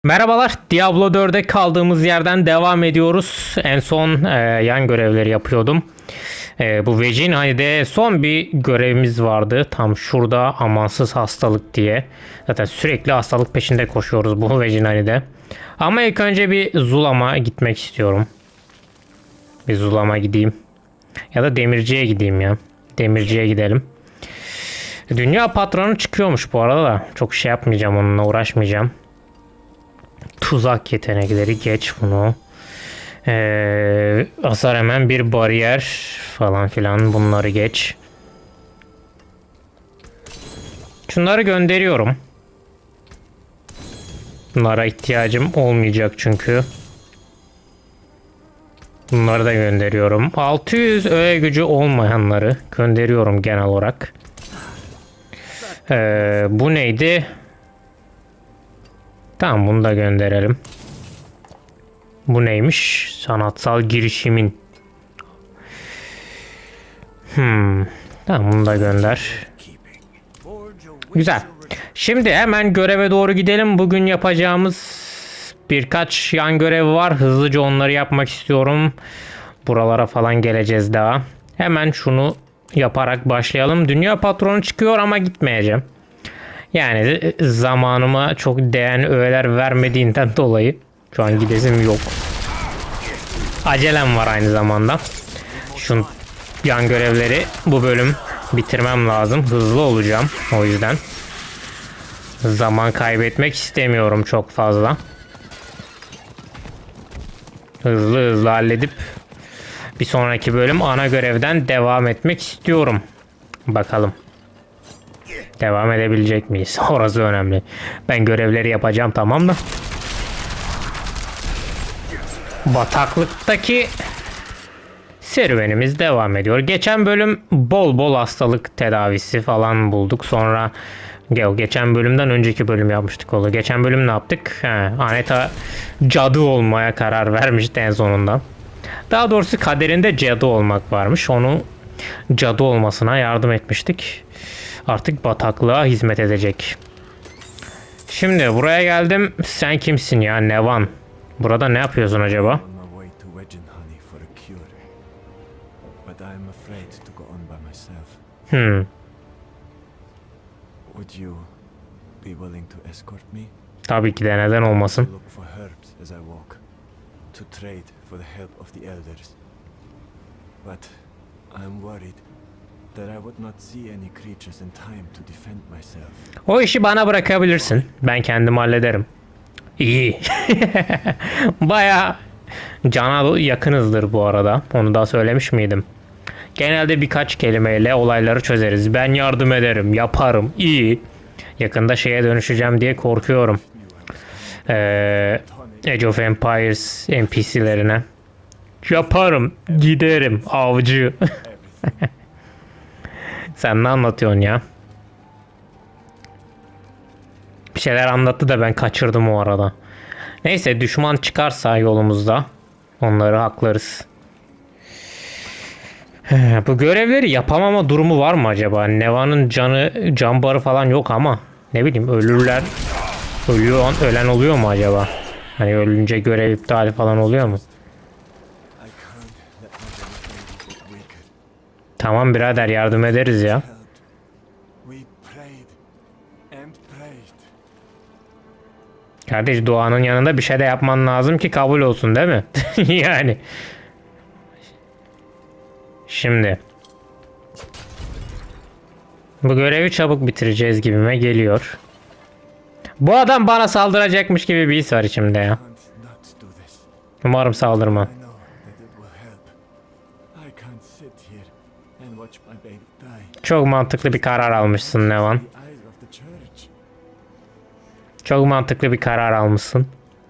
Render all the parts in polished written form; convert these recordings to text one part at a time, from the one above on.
Merhabalar, Diablo 4'e kaldığımız yerden devam ediyoruz. En son yan görevleri yapıyordum. Bu Vejinhani'de son bir görevimiz vardı. Tam şurada amansız hastalık diye. Zaten sürekli hastalık peşinde koşuyoruz bu Vejinhani'de. Ama ilk önce bir Zulam'a gitmek istiyorum. Bir Zulam'a gideyim. Ya da Demirci'ye gideyim ya. Demirci'ye gidelim. Dünya patronu çıkıyormuş bu arada da. Çok şey yapmayacağım, onunla uğraşmayacağım. Tuzak yetenekleri geç bunu. Hasar hemen bir bariyer falan filan, bunları geç. Şunları gönderiyorum. Bunlara ihtiyacım olmayacak çünkü. Bunları da gönderiyorum. 600 öğe gücü olmayanları gönderiyorum genel olarak. Bu neydi? Tamam, bunu da gönderelim. Bu neymiş? Sanatsal girişimin. Tamam, bunu da gönder. Güzel. Şimdi hemen göreve doğru gidelim. Bugün yapacağımız birkaç yan görev var. Hızlıca onları yapmak istiyorum. Buralara falan geleceğiz daha. Hemen şunu yaparak başlayalım. Dünya patronu çıkıyor ama gitmeyeceğim. Yani zamanıma çok değen öğeler vermediğinden dolayı şu an gidesim yok. Acelem var aynı zamanda. Şu yan görevleri bu bölüm bitirmem lazım. Hızlı olacağım o yüzden. Zaman kaybetmek istemiyorum çok fazla. Hızlı halledip bir sonraki bölüm ana görevden devam etmek istiyorum. Bakalım. Devam edebilecek miyiz? Orası önemli. Ben görevleri yapacağım, tamam mı? Bataklıktaki serüvenimiz devam ediyor. Geçen bölüm bol bol hastalık tedavisi falan bulduk. Sonra geçen bölümden önceki bölüm yapmıştık onu. Geçen bölüm ne yaptık? Aneta cadı olmaya karar vermişti en sonunda. Daha doğrusu kaderinde cadı olmak varmış. Onu cadı olmasına yardım etmiştik. Artık bataklığa hizmet edecek. Şimdi buraya geldim. Sen kimsin ya, Nevan? Burada ne yapıyorsun acaba? Tabii ki de, neden olmasın? O işi bana bırakabilirsin. Ben kendim hallederim. İyi. Baya cana yakınızdır bu arada. Onu da söylemiş miydim? Genelde birkaç kelimeyle olayları çözeriz. Ben yardım ederim, yaparım. İyi. Yakında şeye dönüşeceğim diye korkuyorum. Age of Empires NPC'lerine. Yaparım, giderim, avcı. Sen ne anlatıyorsun ya? Bir şeyler anlattı da ben kaçırdım o arada. Neyse, düşman çıkarsa yolumuzda onları haklarız. Bu görevleri yapamama durumu var mı acaba? Neva'nın can barı falan yok ama ne bileyim, ölürler. Ölen oluyor mu acaba? Hani ölünce görev iptali falan oluyor mu? Tamam birader, yardım ederiz ya. Kardeş, duanın yanında bir şey de yapman lazım ki kabul olsun, değil mi? Yani. Şimdi. Bu görevi çabuk bitireceğiz gibime geliyor. Bu adam bana saldıracakmış gibi bir his var içimde ya. Umarım saldırmam. Çok mantıklı bir karar almışsın Nevan. Çok mantıklı bir karar almışsın.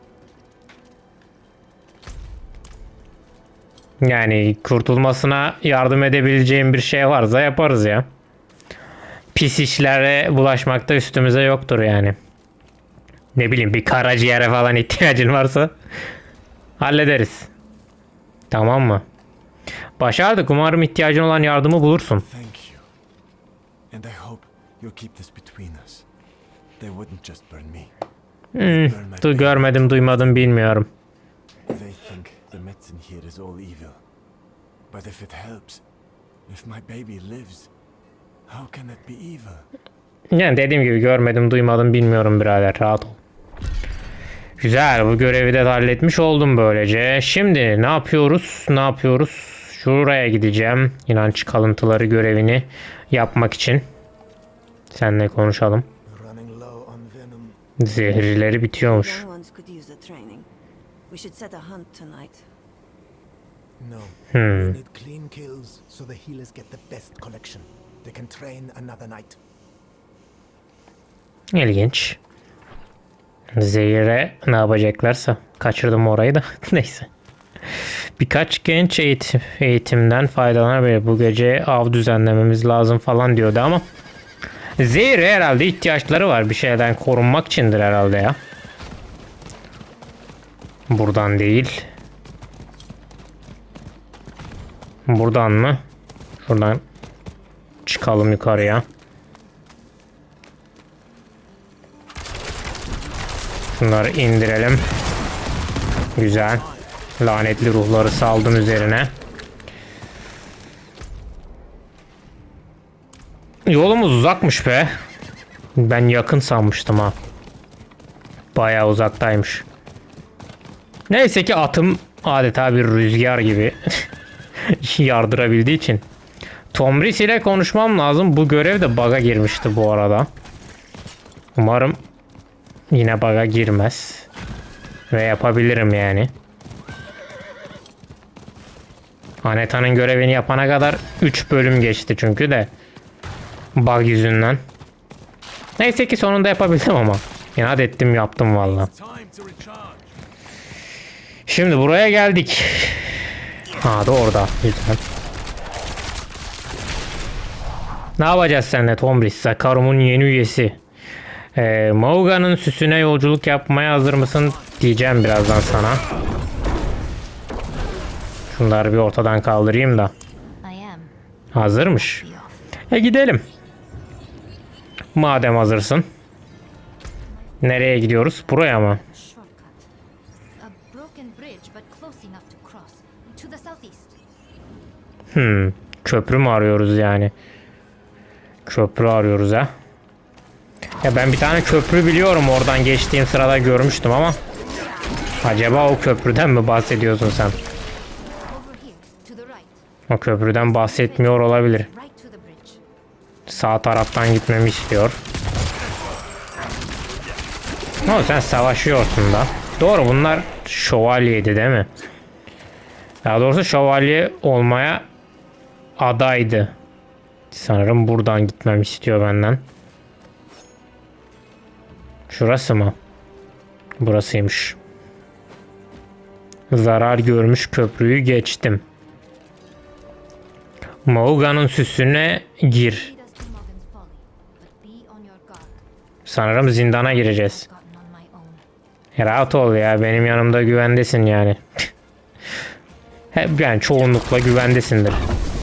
Yani kurtulmasına yardım edebileceğim bir şey varsa yaparız ya. Pis işlere bulaşmakta üstümüze yoktur yani. Ne bileyim, bir karaciğere falan ihtiyacın varsa hallederiz. Tamam mı? Başardık. Umarım ihtiyacın olan yardımı bulursun. Görmedim, duymadım, bilmiyorum. They think the medicine here is all evil. But if it helps, if my baby lives, how can it be evil? Yani dediğim gibi görmedim, duymadım, bilmiyorum birader. Rahat ol. Güzel, bu görevi de halletmiş oldum böylece. Şimdi ne yapıyoruz? Ne yapıyoruz? Şuraya gideceğim. İnanç kalıntıları görevini yapmak için. Seninle konuşalım. Zehirleri bitiyormuş. We need clean kills so the healers get the best collection. They can train another night. İlginç. Zehire ne yapacaklarsa. Kaçırdım orayı da. Neyse. Birkaç genç eğitimden faydalanabilir. Bu gece av düzenlememiz lazım falan diyordu ama zehire herhalde ihtiyaçları var. Bir şeyden korunmak içindir herhalde ya. Buradan değil. Buradan mı? Şuradan çıkalım yukarıya. Bunları indirelim. Güzel. Lanetli ruhları saldım üzerine. Yolumuz uzakmış be. Ben yakın sanmıştım ha. Bayağı uzaktaymış. Neyse ki atım adeta bir rüzgar gibi yardırabildiği için. Tomris ile konuşmam lazım. Bu görev de bug'a girmişti bu arada. Umarım yine bug'a girmez. Ve yapabilirim yani. Aneta'nın görevini yapana kadar 3 bölüm geçti çünkü de. Bug yüzünden. Neyse ki sonunda yapabildim ama. İnat ettim, yaptım valla. Şimdi buraya geldik. Ha da orada. Güzel. Ne yapacağız seninle Tomris? Sakarum'un yeni üyesi. Mauga'nın süsüne yolculuk yapmaya hazır mısın diyeceğim birazdan sana. Şunları bir ortadan kaldırayım da. Hazırmış. Gidelim. Madem hazırsın. Nereye gidiyoruz? Buraya mı? Köprü mü arıyoruz yani? Köprü arıyoruz ha. Ya ben bir tane köprü biliyorum, oradan geçtiğim sırada görmüştüm ama acaba o köprüden mi bahsediyorsun sen? O köprüden bahsetmiyor olabilir. Sağ taraftan gitmemi istiyor. Ama sen savaşıyorsun da. Doğru, bunlar şövalyeydi değil mi? Daha doğrusu şövalye olmaya adaydı. Sanırım buradan gitmemi istiyor benden. Şurası mı? Burasıymış. Zarar görmüş köprüyü geçtim. Mauga'nın süsüne gir. Sanırım zindana gireceğiz. Rahat ol ya, benim yanımda güvendesin yani. Hep yani çoğunlukla güvendesindir.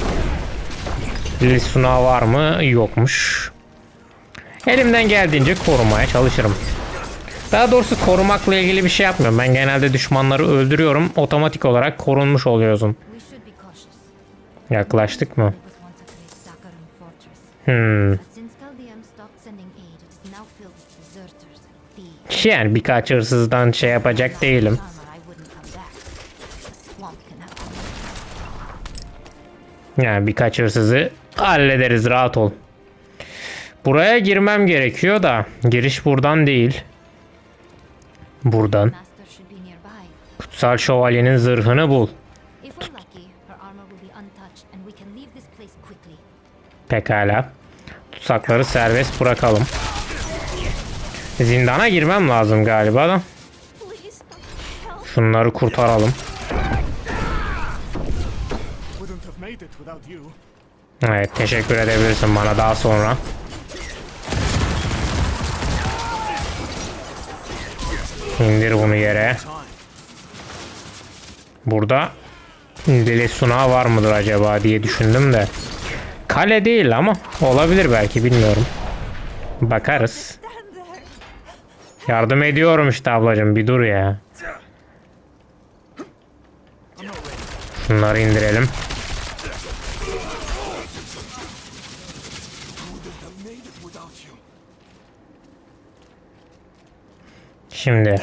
Lisuna var mı? Yokmuş. Elimden geldiğince korumaya çalışırım. Daha doğrusu korumakla ilgili bir şey yapmıyorum. Ben genelde düşmanları öldürüyorum. Otomatik olarak korunmuş oluyorsun. Yaklaştık mı? Yani birkaç hırsızdan şey yapacak değilim. Yani birkaç hırsızı hallederiz, rahat ol. Buraya girmem gerekiyor da giriş buradan değil. Buradan. Kutsal şövalyenin zırhını bul. Pekala. Tutsakları serbest bırakalım. Zindana girmem lazım galiba da. Şunları kurtaralım. Evet, teşekkür edebilirsin bana daha sonra. İndir bunu yere. Burada deli sunağı var mıdır acaba diye düşündüm de. Kale değil ama olabilir belki, bilmiyorum. Bakarız. Yardım ediyorum işte ablacığım, bir dur ya. Şunları indirelim. Şimdi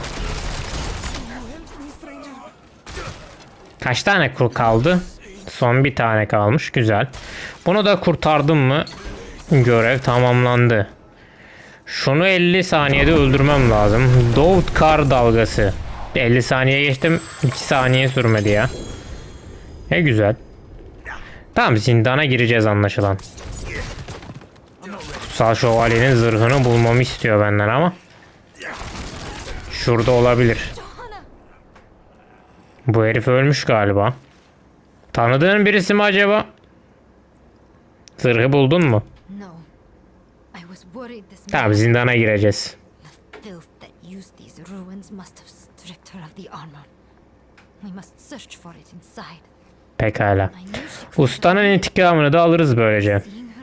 kaç tane kur kaldı? Son bir tane kalmış. Güzel. Bunu da kurtardım mı görev tamamlandı. Şunu 50 saniyede öldürmem lazım. Doğut kar dalgası. 50 saniye geçtim. 2 saniye sürmedi ya. Güzel. Tamam, zindana gireceğiz anlaşılan. Kutsal şövalyenin zırhını bulmamı istiyor benden ama. Şurada olabilir. Bu herif ölmüş galiba. Tanıdığın birisi mi acaba? Zırhı buldun mu? Tamam, zindana gireceğiz. Pekala. Ustanın intikamını da alırız böylece.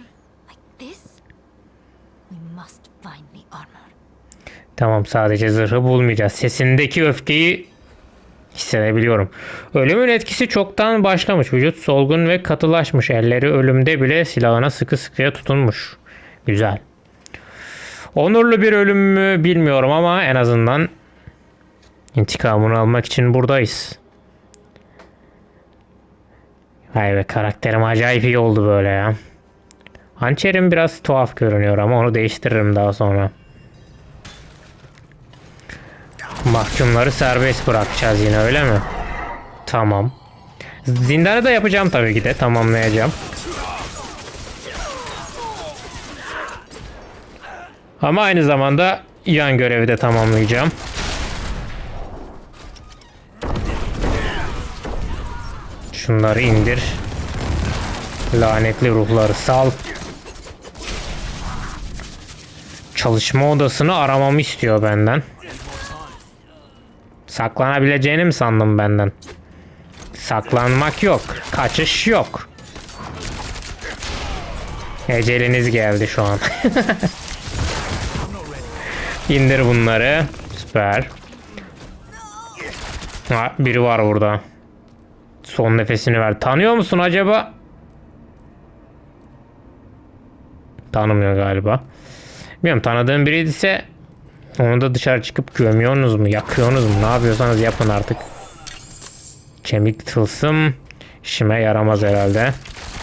Tamam, sadece zırhı bulmayacağız. Sesindeki öfkeyi hissedebiliyorum. Ölümün etkisi çoktan başlamış. Vücut solgun ve katılaşmış. Elleri ölümde bile silahına sıkı sıkıya tutunmuş. Güzel. Onurlu bir ölüm mü bilmiyorum ama en azından intikamını almak için buradayız. Vay be, karakterim acayip iyi oldu böyle ya. Hançerim biraz tuhaf görünüyor ama onu değiştiririm daha sonra. Mahkumları serbest bırakacağız yine, öyle mi? Tamam. Zindanı da yapacağım tabii ki de. Tamamlayacağım. Ama aynı zamanda yan görevi de tamamlayacağım. Şunları indir. Lanetli ruhları sal. Çalışma odasını aramamı istiyor benden. Saklanabileceğini mi sandın benden? Saklanmak yok. Kaçış yok. Eceliniz geldi şu an. İndir bunları. Süper. Ha, biri var burada. Son nefesini ver. Tanıyor musun acaba? Tanımıyor galiba. Bilmiyorum, tanıdığım biriyse onu da dışarı çıkıp gömüyorsunuz mu? Yakıyorsunuz mu? Ne yapıyorsanız yapın artık. Kemik tılsım işime yaramaz herhalde.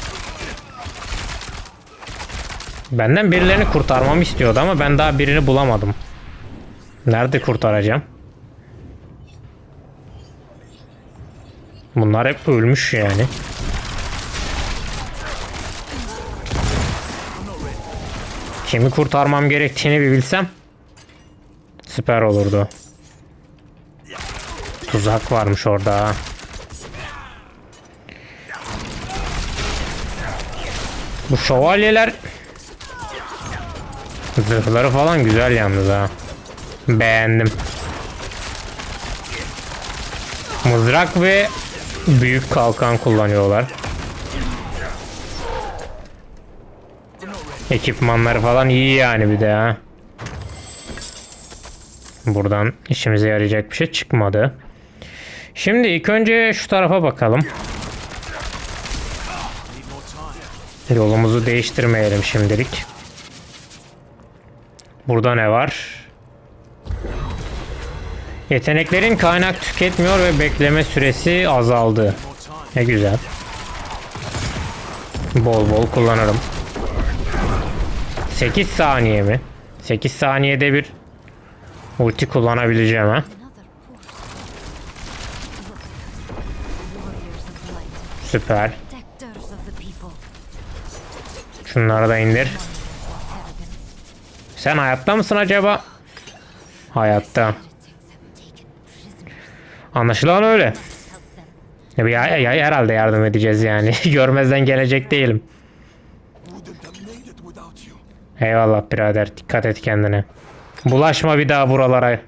Benden birilerini kurtarmamı istiyordu ama ben daha birini bulamadım. Nerede kurtaracağım? Bunlar hep ölmüş yani. Kimi kurtarmam gerektiğini bir bilsem süper olurdu. Tuzak varmış orada. Bu şövalyeler zırhları falan güzel yalnız ha. Beğendim. Mızrak ve büyük kalkan kullanıyorlar. Ekipmanları falan iyi yani bir de ha. Buradan işimize yarayacak bir şey çıkmadı. Şimdi ilk önce şu tarafa bakalım. Yolumuzu değiştirmeyelim şimdilik. Burada ne var? Yeteneklerin kaynak tüketmiyor ve bekleme süresi azaldı. Ne güzel. Bol bol kullanırım. 8 saniye mi? 8 saniyede bir ulti kullanabileceğim ha. Süper. Şunları da indir. Sen hayatta mısın acaba? Hayatta. Anlaşılan öyle. Herhalde yardım edeceğiz yani. Görmezden gelecek değilim. Eyvallah birader. Dikkat et kendine. Bulaşma bir daha buralara.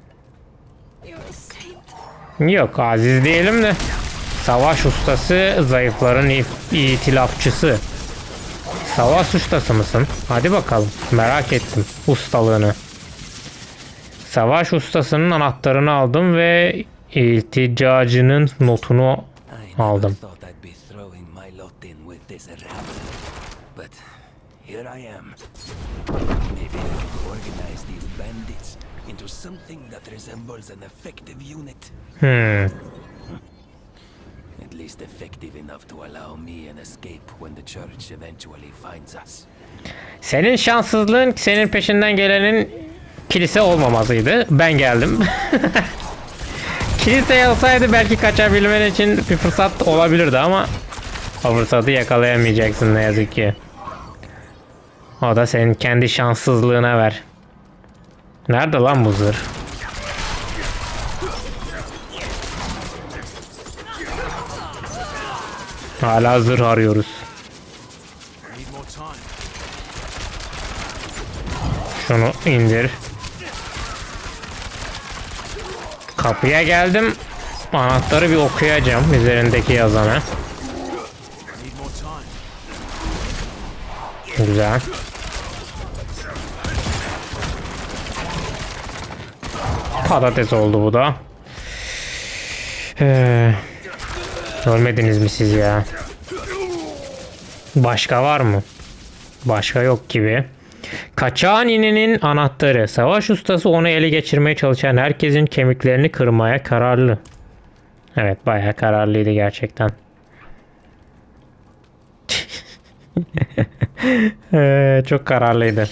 Yok, aziz diyelim de. Savaş ustası, zayıfların itilafçısı. Savaş ustası mısın? Hadi bakalım. Merak ettim ustalığını. Savaş ustasının anahtarını aldım ve ilticacının notunu I never aldım. thought I'd be throwing my lot in with this rat. But here I am. Maybe I can organize these bandits into something that resembles an effective unit. At least effective enough to allow me an escape when the church eventually finds us. Senin şanssızlığın senin peşinden gelenin kilise olmamasıydı. Ben geldim. Kilise olsaydı belki kaçabilmen için bir fırsat olabilirdi ama o fırsatı yakalayamayacaksın ne yazık ki. O da senin kendi şanssızlığına ver. Nerede lan bu zırh? Hala zırh arıyoruz. Need more time. Şunu indir. Kapıya geldim. Anahtarı bir okuyacağım üzerindeki yazana. Need more time. Güzel. Patates oldu bu da. Ölmediniz mi siz ya? Başka var mı? Başka yok gibi. Kaçağın inenin anahtarı. Savaş ustası onu ele geçirmeye çalışan herkesin kemiklerini kırmaya kararlı. Evet, bayağı kararlıydı gerçekten. Çok kararlıydı.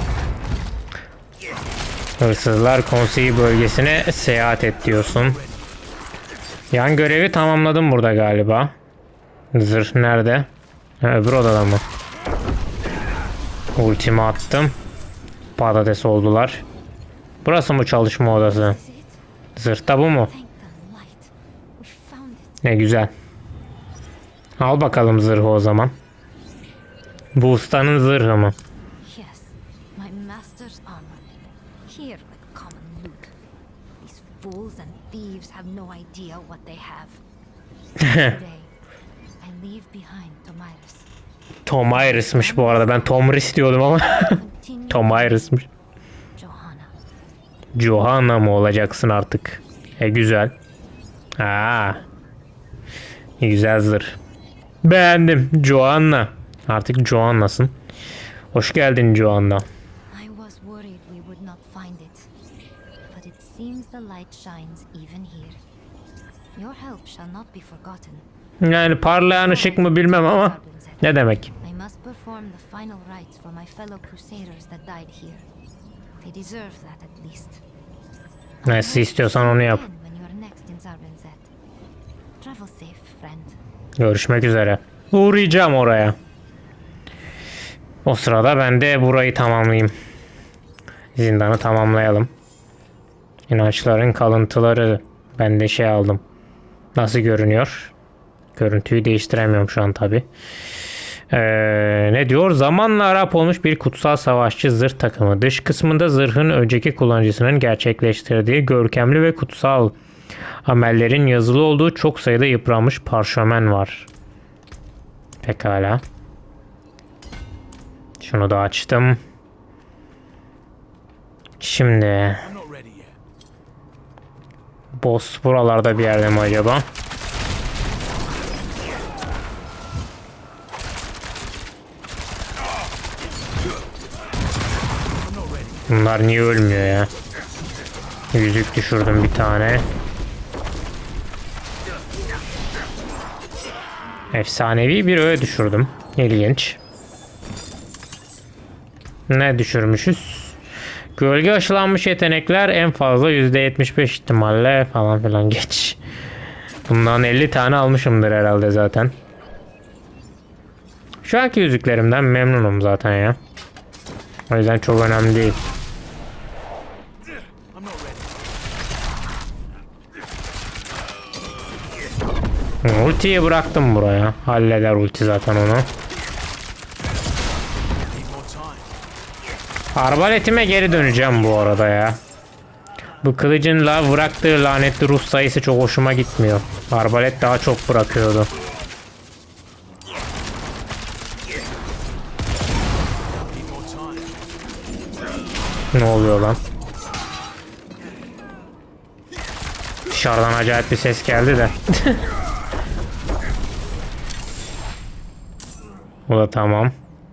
Hırsızlar Konseyi bölgesine seyahat et diyorsun. Yan görevi tamamladım burada galiba. Zırh nerede? Ha, öbür odada mı? Ultimi attım. Patates oldular. Burası mı çalışma odası? Zırhta bu mu? Ne güzel. Al bakalım zırhı o zaman. Bu ustanın zırhı mı? Yes, my master's armor. Here with common loot. These fools and thieves have no idea what they have. Today, I leave behind Tomyris. Tomyris'miş bu arada. Ben Tomris diyordum ama Continue Tomyris'miş. Johanna. Johanna mı olacaksın artık? Güzel. Aa. Güzel zırh. Beğendim. Johanna. Artık Johanna'sın. Hoş geldin Johanna. I was worried we would not find it. But it seems the light shines even here. Your help shall not be forgotten. Yani parlayan ışık mı bilmem ama ne demek? I must perform the final rites for my fellow crusaders that died here. They deserve that at least. Nasıl istiyorsan onu yap. When you are next in Zarbenzet. Travel safe, friend. Görüşmek üzere. Uğrayacağım oraya. O sırada ben de burayı tamamlayayım. Zindanı tamamlayalım. İnançların kalıntıları. Ben de şey aldım. Nasıl görünüyor? Görüntüyü değiştiremiyorum şu an tabi. Ne diyor? Zamanla Arap olmuş bir kutsal savaşçı zırh takımı. Dış kısmında zırhın önceki kullanıcısının gerçekleştirdiği görkemli ve kutsal amellerin yazılı olduğu çok sayıda yıpranmış parşömen var. Pekala. Şunu da açtım. Şimdi I'm not ready yet. boss buralarda bir yerde mi acaba? Bunlar niye ölmüyor ya? Yüzük düşürdüm bir tane. Efsanevi bir öğe düşürdüm. İlginç. Ne düşürmüşüz? Gölge aşılanmış yetenekler en fazla %75 ihtimalle falan filan geç. Bundan 50 tane almışımdır herhalde zaten. Şu anki yüzüklerimden memnunum zaten ya. O yüzden çok önemli değil. I'm not ready. Ultiyi bıraktım buraya. Halleder ulti zaten onu. Need more time. Arbaletime geri döneceğim bu arada ya. Bu kılıcın bıraktığı lanetli Rus sayısı çok hoşuma gitmiyor. Arbalet daha çok bırakıyordu. Need more time. Ne oluyor lan? Dışarıdan acayip bir ses geldi de. Bu da tamam.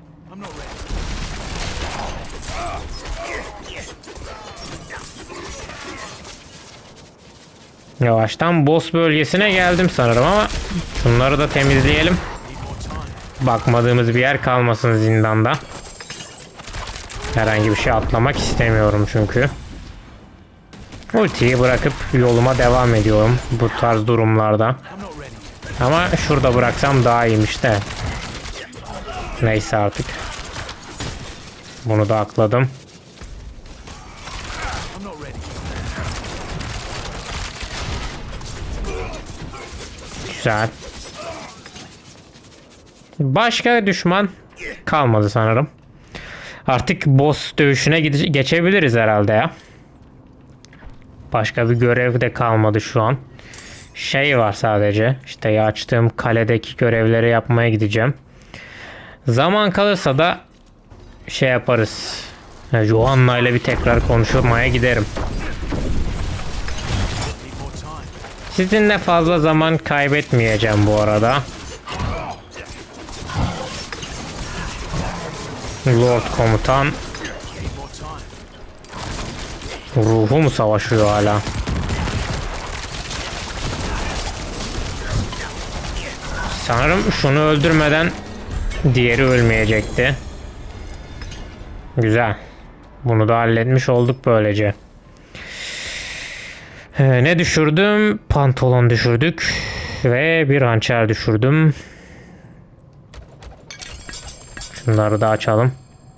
Yavaştan boss bölgesine geldim sanırım ama şunları da temizleyelim. Bakmadığımız bir yer kalmasın zindanda. Herhangi bir şey atlamak istemiyorum çünkü. Ultiyi bırakıp yoluma devam ediyorum bu tarz durumlarda. Ama şurada bıraksam daha iyiymiş de. Neyse artık. Bunu da akladım. Güzel. Başka düşman kalmadı sanırım. Artık boss dövüşüne geçebiliriz herhalde ya. Başka bir görev de kalmadı şu an. Şey var sadece. İşte açtığım kaledeki görevleri yapmaya gideceğim. Zaman kalırsa da şey yaparız. Johanna ile bir tekrar konuşmaya giderim. Sizinle fazla zaman kaybetmeyeceğim bu arada. Lord komutan. Ruhu mu savaşıyor hala? Sanırım şunu öldürmeden diğeri ölmeyecekti. Güzel. Bunu da halletmiş olduk böylece. Ne düşürdüm? Pantolon düşürdük. Ve bir hançer düşürdüm. Şunları da açalım.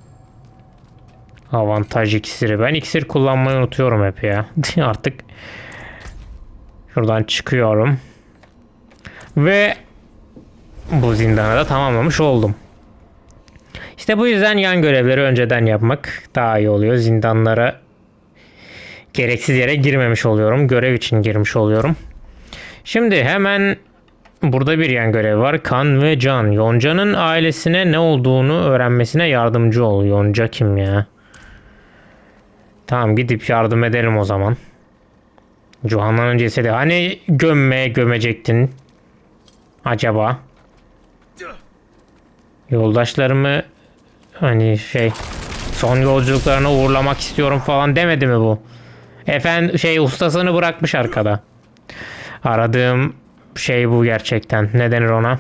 Avantaj iksiri. Ben iksir kullanmayı unutuyorum hep ya. Artık şuradan çıkıyorum. Ve bu zindanı da tamamlamış oldum. İşte bu yüzden yan görevleri önceden yapmak daha iyi oluyor. Zindanlara gereksiz yere girmemiş oluyorum. Görev için girmiş oluyorum. Şimdi hemen burada bir yan görev var. Kan ve Can. Yonca'nın ailesine ne olduğunu öğrenmesine yardımcı ol. Yonca kim ya? Tamam, gidip yardım edelim o zaman. Johanna'nın cesedi. Hani gömecektin? Acaba? Yoldaşlarımı hani son yolculuklarına uğurlamak istiyorum falan demedi mi bu? Efendim ustasını bırakmış arkada. Aradığım şey bu gerçekten. Ne denir ona?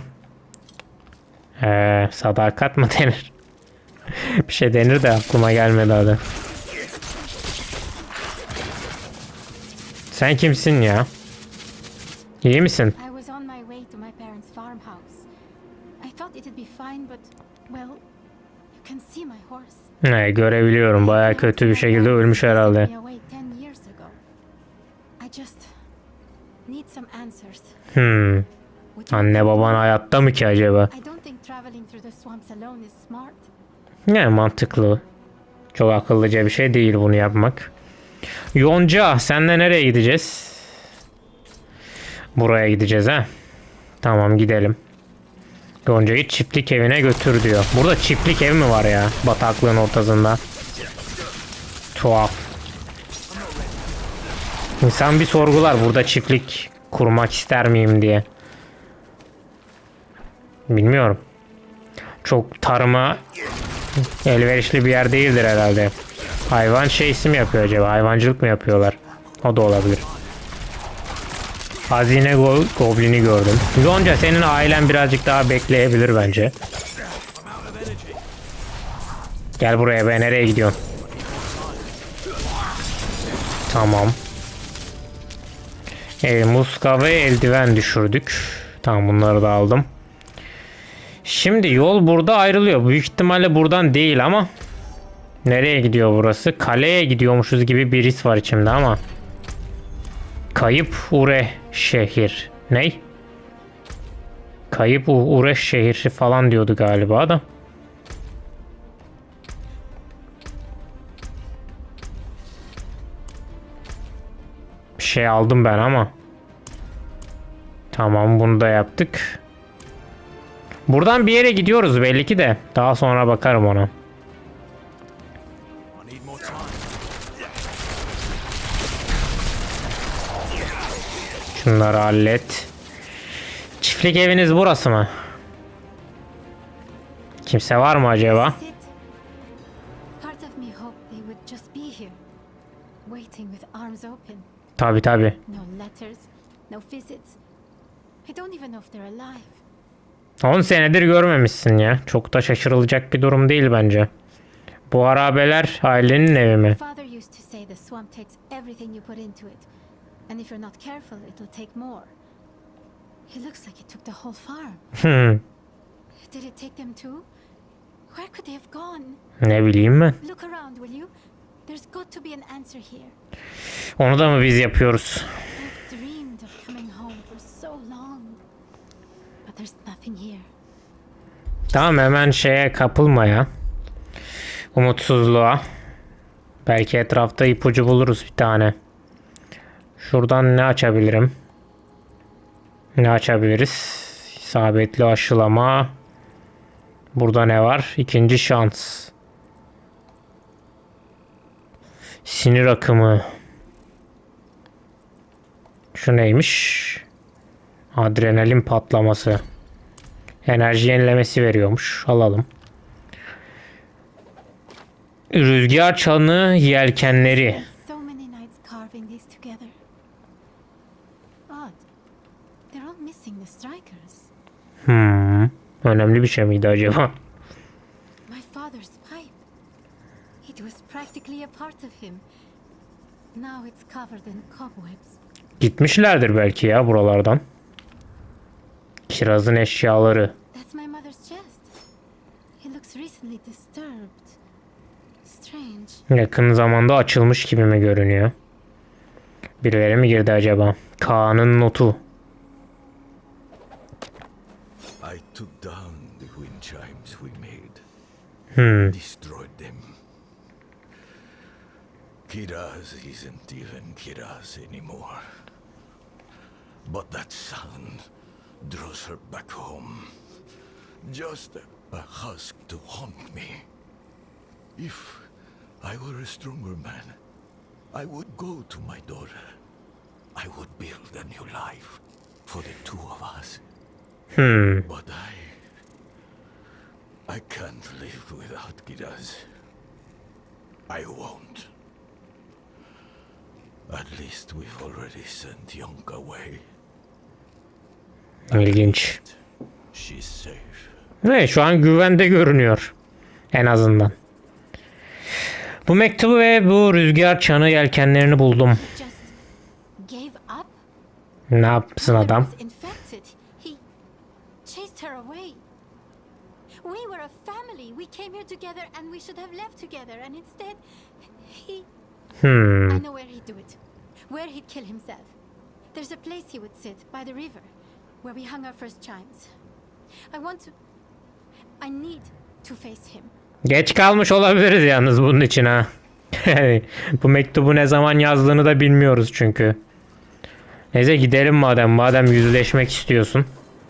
Sadakat mı denir? Bir şey denir de aklıma gelmedi adı. Sen kimsin ya? İyi misin? I was on my way to my parents' farmhouse. I thought it'd be fine, but well, you can see my horse. Görebiliyorum. Bayağı kötü bir şekilde ölmüş herhalde. I just need some answers. Anne baban hayatta mı ki acaba? I don't think traveling through the swamps alone is smart. Ne mantıklı. Çok akıllıca bir şey değil bunu yapmak. Yonca, senle nereye gideceğiz? Buraya gideceğiz ha. Tamam, gidelim. Yonca'yı çiftlik evine götür diyor. Burada çiftlik ev mi var ya? Bataklığın ortasında. Tuhaf. İnsan bir sorgular, burada çiftlik kurmak ister miyim diye. Bilmiyorum. Çok tarıma elverişli bir yer değildir herhalde. Hayvan şeysi mi yapıyor acaba? Hayvancılık mı yapıyorlar? O da olabilir. Hazine goblini gördüm. Yonca, senin ailen birazcık daha bekleyebilir bence. Gel buraya be, nereye gidiyorsun? Tamam. Muska ve eldiven düşürdük. Tamam, bunları da aldım. Şimdi yol burada ayrılıyor. Büyük ihtimalle buradan değil ama. Nereye gidiyor burası? Kaleye gidiyormuşuz gibi bir his var içimde ama. Kayıp Ure şehir. Ney? Kayıp Ure şehri falan diyordu galiba da. Bir şey aldım ben ama. Tamam, bunu da yaptık. Buradan bir yere gidiyoruz belli ki de. Daha sonra bakarım ona. Şunları hallet. Çiftlik eviniz burası mı? Kimse var mı acaba? This is it. Part of me hoped they would just be here, waiting with arms open. Tabi tabi. No letters, no visits. I don't even know if they're alive. 10 senedir görmemişsin ya. Çok da şaşırılacak bir durum değil bence. Bu harabeler ailenin evi mi? Father used to say the swamp takes everything you put into it, and if you're not careful, it'll take more. It looks like it took the whole farm. Did it take them too? Where could they have gone? Ne bileyim ben. Look around, will you? There's got to be an answer here. Onu da mı biz yapıyoruz? I've dreamed of coming home for so long, but there's nothing here. Tamam, hemen şeye kapılma ya. Umutsuzluğa. Belki etrafta ipucu buluruz bir tane. Şuradan ne açabilirim? Ne açabiliriz? İsabetli aşılama. Burada ne var? İkinci şans. Sinir akımı. Şu neymiş? Adrenalin patlaması. Enerji yenilemesi veriyormuş. Alalım. Rüzgar çanı yelkenleri. So many nights carving these together. Odd. They're all missing the strikers. Önemli bir şey miydi acaba? My father's pipe. It was practically a part of him. Now it's covered in cobwebs. Gitmişlerdir belki ya buralardan. Kirazın eşyaları. That's my mother's chest. It looks recently disturbed. Strange. Yakın zamanda açılmış gibi mi görünüyor? Birileri mi girdi acaba? Kaan'ın notu. I took down the wind chimes we made. Destroyed them. Kiraz isn't even Kiraz anymore. But that sound draws her back home. Just a husk to haunt me. If I were a stronger man, I would go to my daughter. I would build a new life for the two of us. But I can't live without Kiraz. I won't. At least we've already sent Yonka away. İlginç. She's safe. Ve şu an güvende görünüyor. En azından. Bu mektubu ve bu rüzgar çanı yelkenlerini buldum. Just gave up? Ne yapsın Mother adam? was infected. He chased her away. We were a family. We came here together and we should have left together. And instead, he... I know where he'd do it. Where he'd kill himself. There's a place he would sit, by the river, where we hung our first chimes. I need to face him. Geç kalmış olabiliriz yalnız bunun için ha. Bu mektubu ne zaman yazdığını da bilmiyoruz çünkü. Neyse gidelim madem. Madem yüzleşmek istiyorsun.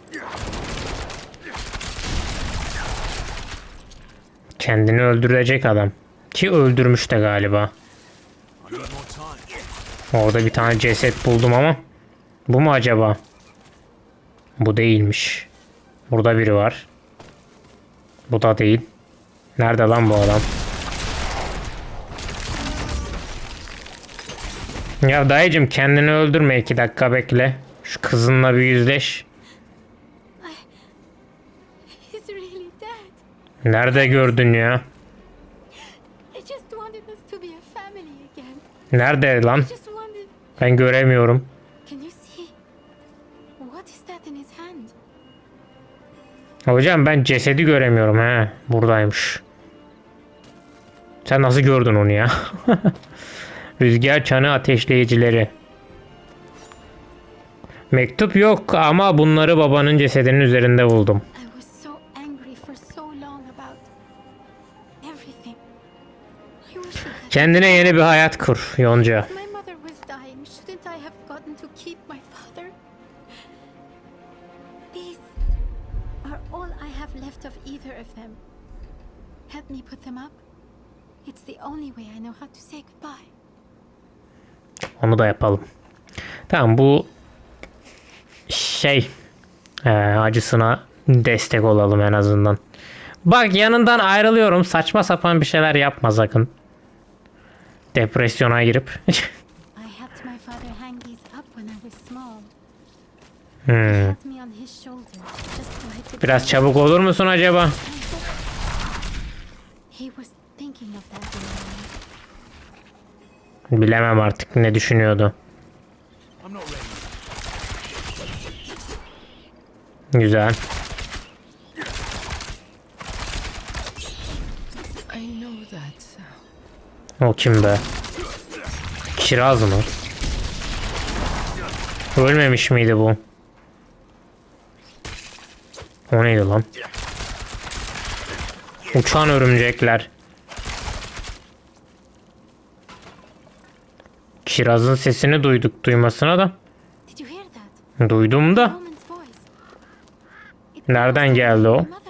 Kendini öldürecek adam. Ki öldürmüş de galiba. Orada bir tane ceset buldum ama. Bu mu acaba? Bu değilmiş. Burada biri var. Bu da değil. Nerede lan bu adam? Ya dayıcım kendini öldürme, 2 dakika bekle. Şu kızınla bir yüzleş. He's really dead. Nerede gördün ya? I just wanted us to be a family again. Nerede lan? I just wanted... Ben göremiyorum. Can you see? What is that in his hand? Hocam ben cesedi göremiyorum he. Buradaymış. Sen nasıl gördün onu ya? Rüzgar çanı ateşleyicileri. Mektup yok ama bunları babanın cesedinin üzerinde buldum. I was so angry for so long about everything. I wish I had... Kendine yeni bir hayat kur Yonca. If my mother was dying, shouldn't I have gotten to keep my father? These are all I have left of either of them. Help me put them up. It's the only way I know how to say goodbye. Onu da yapalım. Tamam, bu acısına destek olalım en azından. Bak yanından ayrılıyorum. Saçma sapan bir şeyler yapma sakın. Depresyona girip. I helped my father hang these up when I was small. Hmm. He had me on his shoulder just so I could. Biraz çabuk olur musun acaba? He was thinking of that day. Bilemem artık ne düşünüyordu. I'm not ready. Güzel. I know that sound. O kim be? Kiraz mı? Ölmemiş miydi bu? O neydi lan? Uçan örümcekler. Kirazın sesini duyduk, duymasına da. Did you hear that? Duydum da. Woman's voice. It Nereden belongs to geldi o? my mother.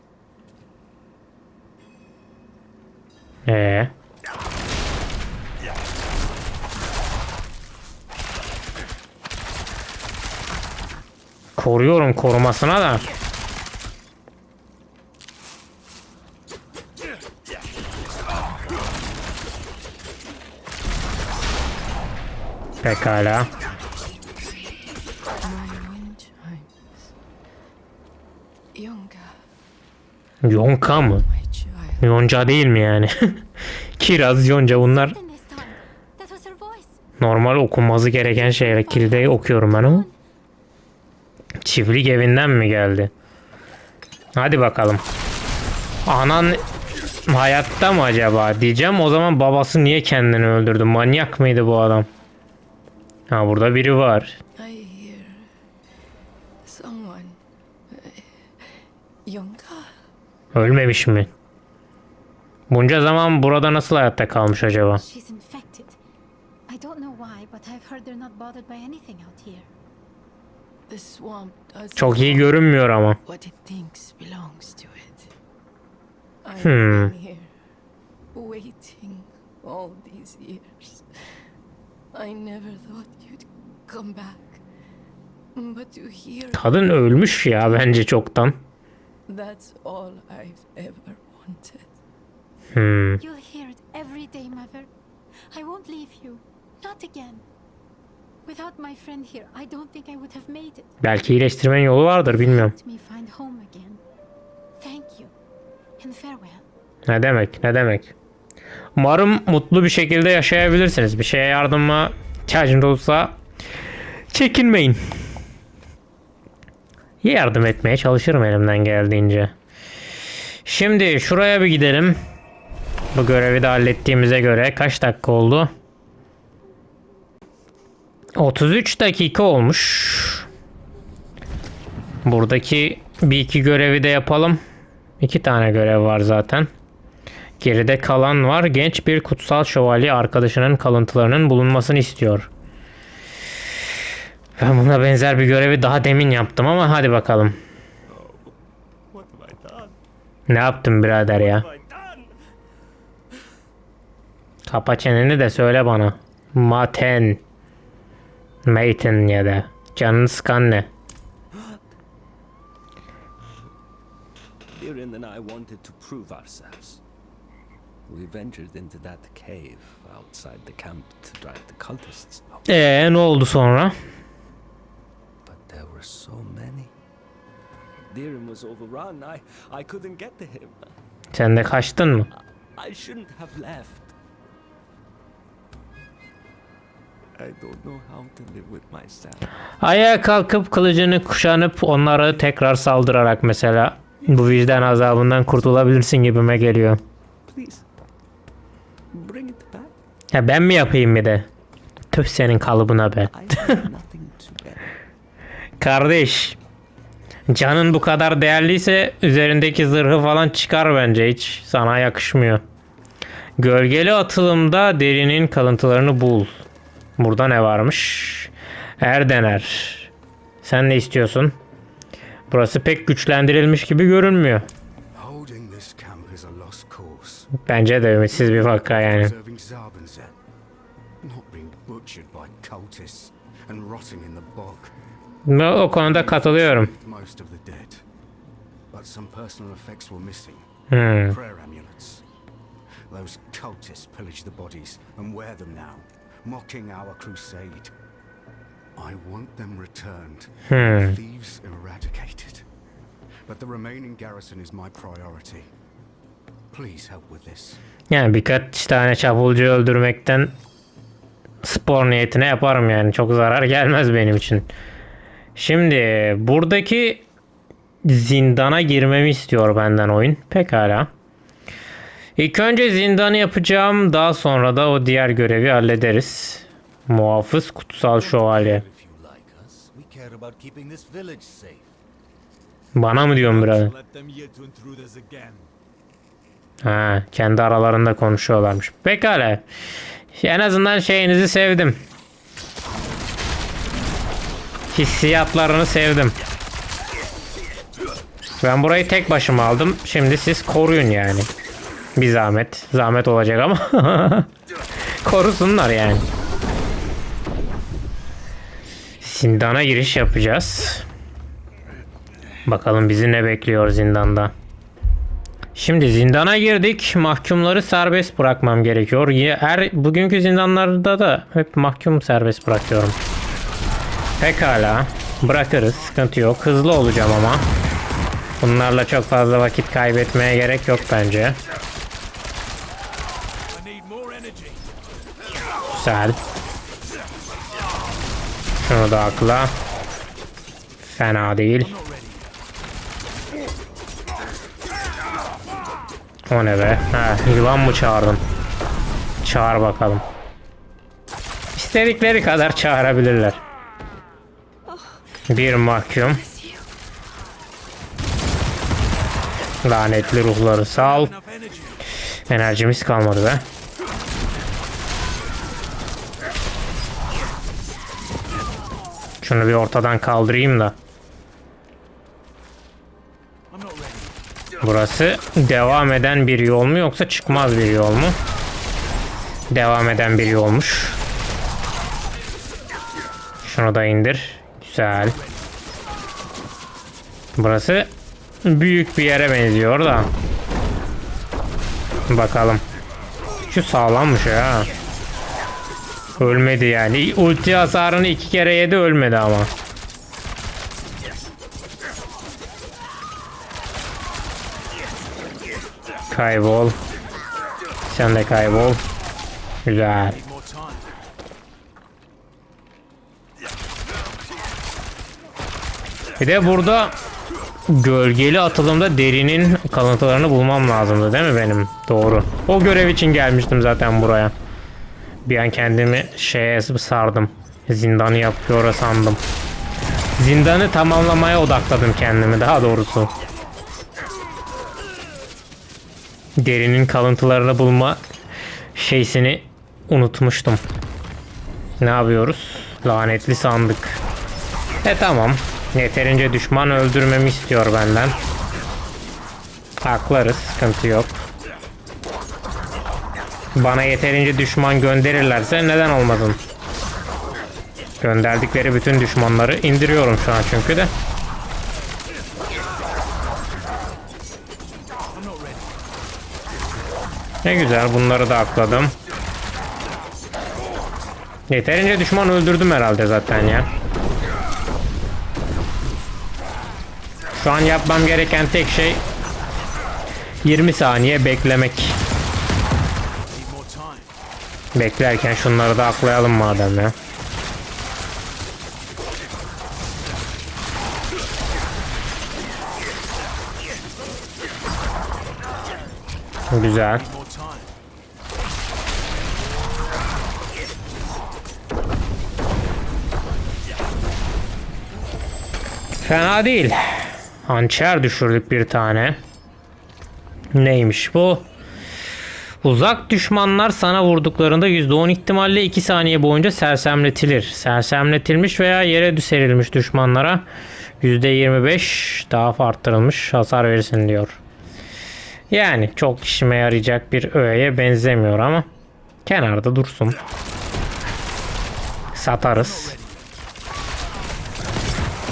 Koruyorum korumasına da. Pekala. My wind chimes. Yonka, Yonka mı? my child. Yonca değil mi yani? Kiraz, yonca bunlar Then this time. That was her voice. normal okunması gereken şeyler. Kilide okuyorum ben ama. Çiftlik evinden mi geldi? Hadi bakalım. Anan hayatta mı acaba diyeceğim. O zaman babası niye kendini öldürdü? Manyak mıydı bu adam? Ha burada biri var. I hear someone. Yonka, Ölmemiş mi? Bunca zaman burada nasıl hayatta kalmış acaba? She's infected. I don't know why, but I've heard they're not bothered by anything out here. the swamp does Çok iyi görünmüyor ama. what it thinks belongs to it. I've Hmm. been here, waiting all these years. I never thought you'd come back, but to hear Kadın ölmüş ya bence çoktan. that's all I've ever wanted. You'll hear it every day, Mother. I won't leave you. Not again. Without my friend here, I don't think I would have made it. Belki iyileştirmenin yolu vardır bilmiyorum. Helped me find home again. Thank you. And farewell. Ne demek ne demek. Umarım mutlu bir şekilde yaşayabilirsiniz. Bir şeye yardıma ihtiyacınız olursa çekinmeyin. Yardım etmeye çalışırım elimden geldiğince. Şimdi şuraya bir gidelim. Bu görevi de hallettiğimize göre kaç dakika oldu? 33 dakika olmuş. Buradaki bir iki görevi de yapalım. 2 tane görev var zaten. Geride kalan var. Genç bir kutsal şövalye arkadaşının kalıntılarının bulunmasını istiyor. Ben buna benzer bir görevi daha demin yaptım ama hadi bakalım. What have I done? Ne yaptın birader ya? What have I done? Kapa çeneni de söyle bana. Maten. Maten ya da. Canını sıkan ne? Dirin and I wanted to prove ourselves. We ventured into that cave outside the camp to drive the cultists out. Ne oldu sonra? But there were so many. Dirin was overrun. I couldn't get to him. Sen de kaçtın mı? I shouldn't have left. I don't know how to live with myself. Ayağa kalkıp kılıcını kuşanıp onlara tekrar saldırarak mesela bu vicdan azabından kurtulabilirsin gibime geliyor. Please, bring it back. Ya ben mi yapayım bir de? Tüh senin kalıbına be. I have nothing to get. Kardeş, canın bu kadar değerliyse üzerindeki zırhı falan çıkar bence, hiç sana yakışmıyor. Gölgeli atılımda derinin kalıntılarını bul. Burada ne varmış? Erdener. Sen ne istiyorsun? Burası pek güçlendirilmiş gibi görünmüyor. Holding this camp is a lost cause. Bence de ümitsiz bir vaka yani. Preserving Zarbanzet, not being butchered by cultists and rotting in the bog. O konuda katılıyorum. Most of the dead, but some personal effects were missing. Prayer amulets. Those cultists pillage the bodies and wear them now, mocking our crusade. I want them returned, thieves eradicated. But the remaining garrison is my priority. Please help with this. Yani birkaç tane çapulcu öldürmekten spor niyetine yaparım yani. Çok zarar gelmez benim için. Şimdi buradaki zindana girmemi istiyor benden oyun. Pekala. İlk önce zindanı yapacağım. Daha sonra da o diğer görevi hallederiz. Muhafız kutsal şövalye. Bana mı diyorsun birader? Ha, kendi aralarında konuşuyorlarmış. Pekala. En azından şeyinizi sevdim. Hissiyatlarını sevdim. Ben burayı tek başıma aldım. Şimdi siz koruyun yani. Bir zahmet. Zahmet olacak ama. Korusunlar yani. Zindana giriş yapacağız. Bakalım bizi ne bekliyor zindanda. Şimdi zindana girdik. Mahkumları serbest bırakmam gerekiyor. Bugünkü zindanlarda da hep mahkum serbest bırakıyorum. Pekala. Bırakırız. Sıkıntı yok. Hızlı olacağım ama. Bunlarla çok fazla vakit kaybetmeye gerek yok bence. Güzel. Şunu da akla. Fena değil. O ne be? Ha, yılan mı çağırdın? Çağır bakalım. İstedikleri kadar çağırabilirler. Bir mahkum. Lanetli ruhları sal. Enerjimiz kalmadı be. Şunu bir ortadan kaldırayım da. Burası devam eden bir yol mu yoksa çıkmaz bir yol mu? Devam eden bir yolmuş. Şunu da indir. Güzel. Burası büyük bir yere benziyor da. Bakalım. Şu sağlammış ya. Ölmedi yani. Ulti hasarını 2 kere yedi, ölmedi ama. Kaybol. Sen de kaybol. Güzel. Bir de burada gölgeli atılımda derinin kalıntılarını bulmam lazımdı değil mi benim? Doğru. O görev için gelmiştim zaten buraya. Bir an kendimi şeye sardım. Zindanı yapıyor sandım. Zindanı tamamlamaya odakladım kendimi daha doğrusu. Derinin kalıntılarını bulma şeysini unutmuştum. Ne yapıyoruz? Lanetli sandık. Tamam. Yeterince düşman öldürmemi istiyor benden. Haklarız. Sıkıntı yok. Bana yeterince düşman gönderirlerse neden olmasın? Gönderdikleri bütün düşmanları indiriyorum şu an çünkü de. Ne güzel, bunları da akladım. Yeterince düşman öldürdüm herhalde zaten ya. Şu an yapmam gereken tek şey 20 saniye beklemek. Beklerken şunları da aklayalım madem ya. Güzel. Fena değil. Hançer düşürdük bir tane. Neymiş bu? Uzak düşmanlar sana vurduklarında %10 ihtimalle 2 saniye boyunca sersemletilir. Sersemletilmiş veya yere serilmiş düşmanlara %25 daha arttırılmış hasar verirsin diyor. Yani çok işime yarayacak bir öğeye benzemiyor ama kenarda dursun. Satarız.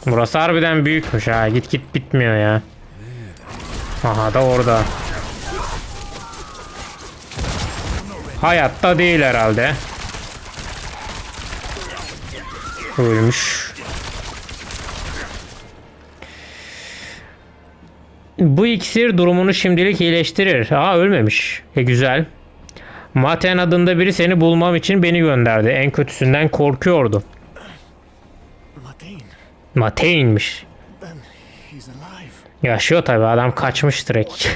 Burası harbiden büyükmüş ha. Git bitmiyor ya. Aha da orada. Hayatta değil herhalde. Ölmüş. Bu iksir durumunu şimdilik iyileştirir. Aa, ölmemiş. Güzel. Maten adında biri seni bulmam için beni gönderdi. En kötüsünden korkuyordu. Matein'miş. Yaşıyor tabi, adam kaçmış direkt.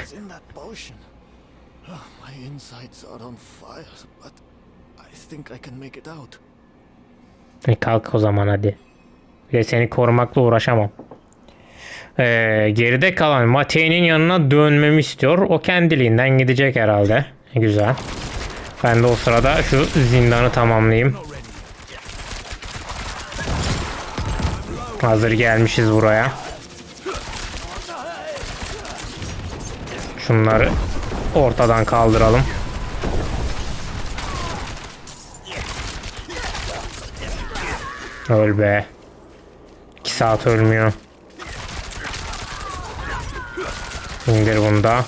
Kalk o zaman hadi. Bir de seni korumakla uğraşamam. Geride kalan Matein'in yanına dönmemi istiyor. O kendiliğinden gidecek herhalde. Güzel. Ben de o sırada şu zindanı tamamlayayım. Hazır gelmişiz buraya. Şunları ortadan kaldıralım. Öl be. 2 saat ölmüyor. İndir bunu da.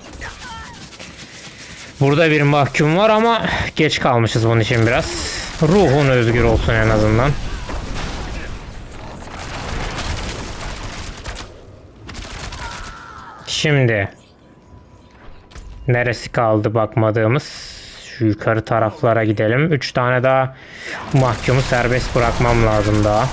Burada bir mahkum var ama geç kalmışız bunun için biraz. Ruhun özgür olsun en azından. Şimdi neresi kaldı bakmadığımız? Şu yukarı taraflara gidelim. 3 tane daha mahkumu serbest bırakmam lazım daha.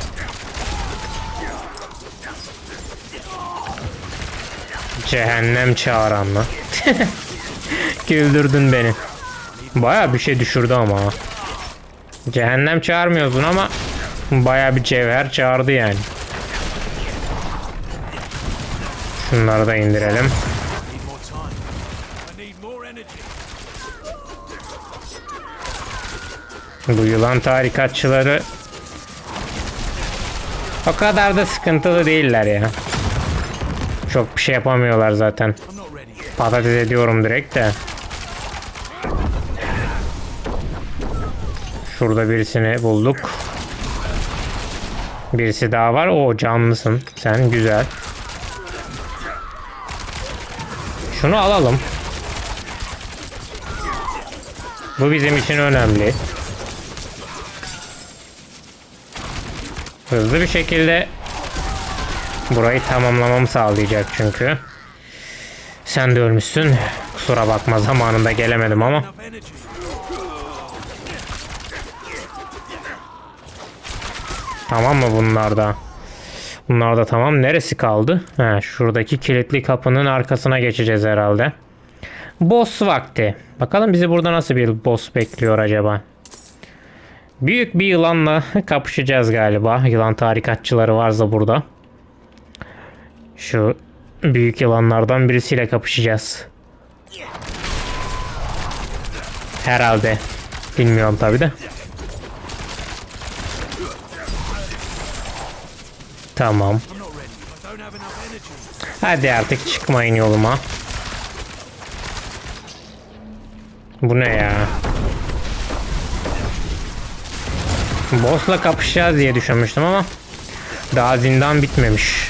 Cehennem çağıran mı? Güldürdün beni. Baya bir şey düşürdü ama. Cehennem çağırmıyorsun ama baya bir cevher çağırdı yani. Şunları da indirelim. Bu yılan tarikatçıları o kadar da sıkıntılı değiller ya. Çok bir şey yapamıyorlar zaten. Patates ediyorum direkt de. Şurada birisini bulduk. Birisi daha var. O canlısın. Sen güzel. Şunu alalım. Bu bizim için önemli. Hızlı bir şekilde burayı tamamlamamı sağlayacak çünkü. Sen de ölmüşsün. Kusura bakma, zamanında gelemedim ama. Tamam mı bunlar da? Bunlar da tamam. Neresi kaldı? Şuradaki kilitli kapının arkasına geçeceğiz herhalde. Boss vakti. Bakalım bizi burada nasıl bir boss bekliyor acaba? Büyük bir yılanla kapışacağız galiba. Yılan tarikatçıları varsa burada. Şu büyük yılanlardan birisiyle kapışacağız. Herhalde. Bilmiyorum tabi de. Tamam. Hadi artık çıkmayın yoluma. Bu ne ya? Boss'la kapışacağız diye düşünmüştüm ama daha zindan bitmemiş.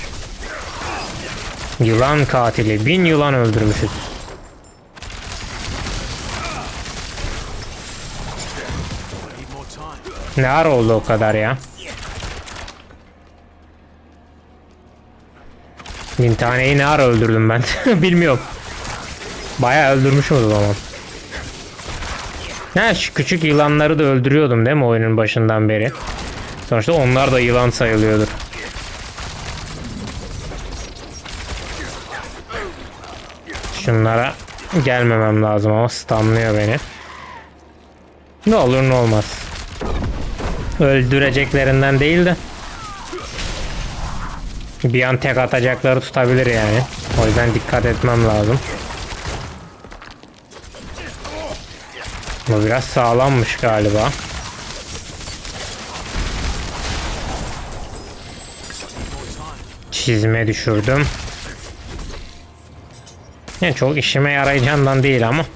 Yılan katili. 1000 yılan öldürmüşüz. Ne ara oldu o kadar ya? 1000 taneyi ne ara öldürdüm ben? Bilmiyorum. Bayağı öldürmüşüm o zaman. Şu küçük yılanları da öldürüyordum değil mi oyunun başından beri? Sonuçta onlar da yılan sayılıyordur. Şunlara gelmemem lazım ama stunlıyor beni. Ne olur ne olmaz. Öldüreceklerinden değil de bir an tek atacakları tutabilir yani. O yüzden dikkat etmem lazım. Bu biraz sağlammış galiba. Çizme düşürdüm. Yani çok işime yarayacağından değil ama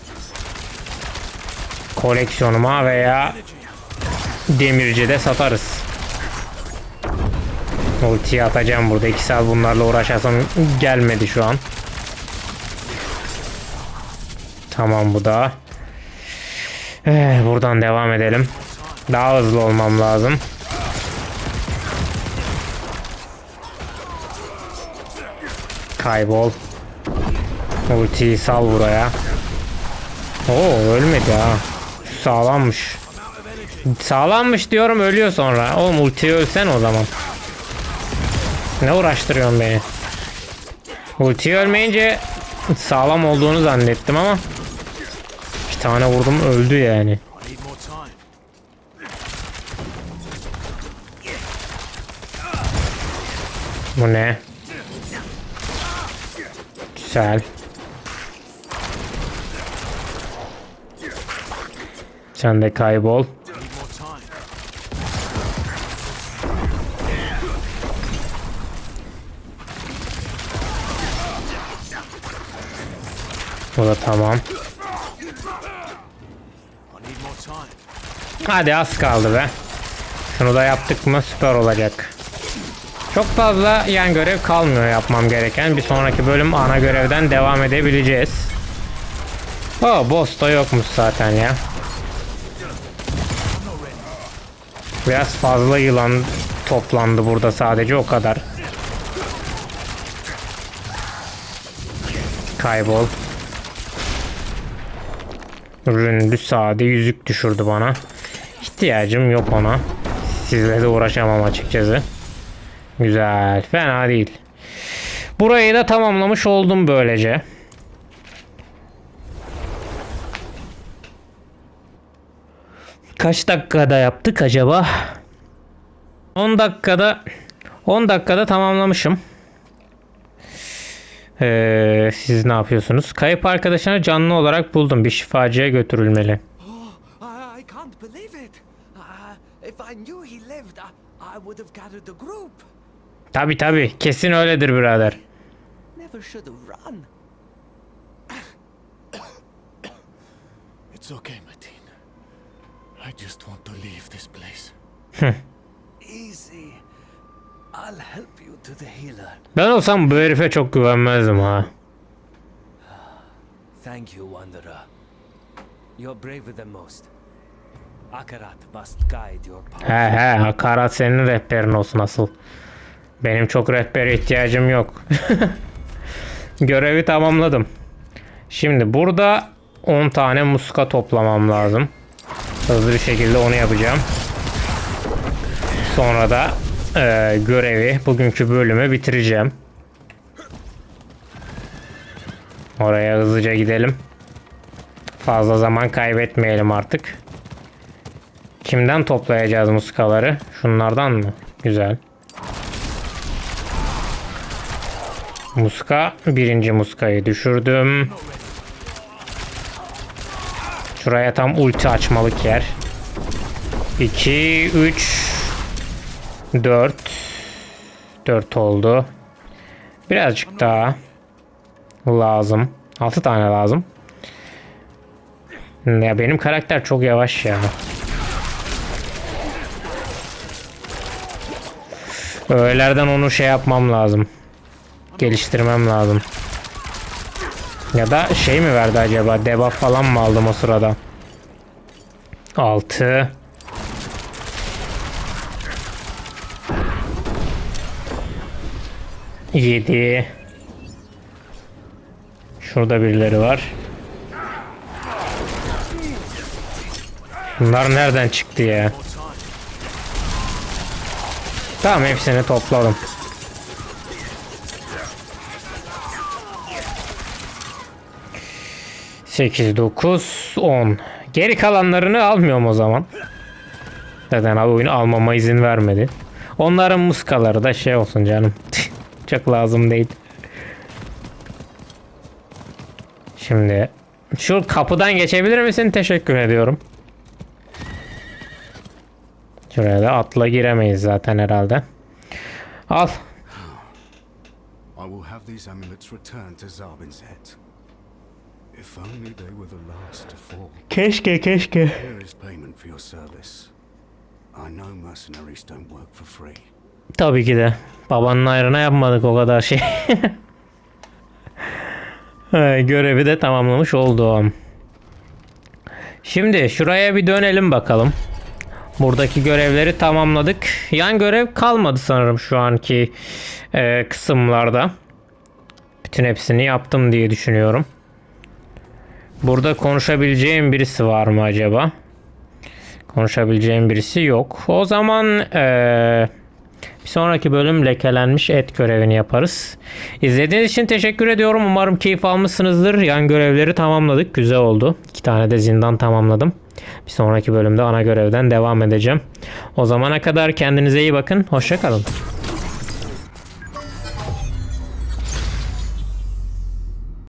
koleksiyonuma veya demircide satarız. Ultiyi atacağım burada. 2 saat bunlarla uğraşasam gelmedi şu an. Tamam bu da. Buradan devam edelim. Daha hızlı olmam lazım. Kaybol. Ultiyi sal buraya. Oo ölmedi ha. Sağlammış. Sağlammış diyorum, ölüyor sonra. Oğlum ultiyi ölsen o zaman. Ne uğraştırıyorsun beni? Ultiyi ölmeyince sağlam olduğunu zannettim ama 2 tane vurdum öldü yani. Bu ne? Güzel. Sen de kaybol. Bu da tamam. Hadi az kaldı be. Şunu da yaptık mı süper olacak. Çok fazla yan görev kalmıyor yapmam gereken. Bir sonraki bölüm ana görevden devam edebileceğiz. Boss da yokmuş zaten ya. Biraz fazla yılan toplandı burada, sadece o kadar. Kaybol. Ründü sade yüzük düşürdü bana. İhtiyacım yok ona. Sizle de uğraşamam açıkçası. Güzel. Fena değil. Burayı da tamamlamış oldum böylece. Kaç dakikada yaptık acaba? 10 dakikada tamamlamışım. Siz ne yapıyorsunuz? Kayıp arkadaşını canlı olarak buldum. Bir şifacıya götürülmeli. I can't believe it. If I knew he lived, I would have gathered the group. Tabi kesin öyledir birader. Never should have run. It's okay, Metin. I just want to leave this place. Easy. I'll help you to the healer. Ben olsam bu herife çok güvenmezdim ha. Thank you, Wanderer. You're braver than most. Akarat must guide your path. He Hakarat senin rehberin olsun asıl. Benim çok rehbere ihtiyacım yok. Görevi tamamladım. Şimdi burada 10 tane muska toplamam lazım. Hızlı bir şekilde onu yapacağım. Sonra da görevi, bugünkü bölümü bitireceğim. Oraya hızlıca gidelim. Fazla zaman kaybetmeyelim artık. Kimden toplayacağız muskaları? Şunlardan mı? Güzel. Muska. Birinci muskayı düşürdüm. Şuraya tam ulti açmalık yer. 2, 3, 4. 4 oldu. Birazcık daha lazım. 6 tane lazım. Ya benim karakter çok yavaş ya. Öğelerden onu şey yapmam lazım. Geliştirmem lazım. Ya da şey mi verdi acaba? Debuff falan mı aldım o sırada? 6. Yedi. Şurada birileri var. Bunlar nereden çıktı ya? Tamam, hepsini topladım. Sekiz, 9, 10. Geri kalanlarını almıyorum o zaman. Zaten abi oyunu almama izin vermedi. Onların muskaları da şey olsun canım. Çok lazım değil. Şimdi şu kapıdan geçebilir misin? Teşekkür ediyorum. Şuraya da atla giremeyiz zaten herhalde. Al. I will have these amulets returned to Zarbinset. If only they were the last to fall. Keşke. Here is payment for your service. I know mercenaries don't work for free. Tabii ki de. Babanın ayrına yapmadık o kadar şey. Görevi de tamamlamış oldum. Şimdi şuraya bir dönelim bakalım. Buradaki görevleri tamamladık. Yan görev kalmadı sanırım şu anki kısımlarda. Bütün hepsini yaptım diye düşünüyorum. Burada konuşabileceğim birisi var mı acaba? Konuşabileceğim birisi yok. O zaman bir sonraki bölüm lekelenmiş et görevini yaparız. İzlediğiniz için teşekkür ediyorum. Umarım keyif almışsınızdır. Yan görevleri tamamladık. Güzel oldu. 2 tane de zindan tamamladım. Bir sonraki bölümde ana görevden devam edeceğim. O zamana kadar kendinize iyi bakın. Hoşça kalın.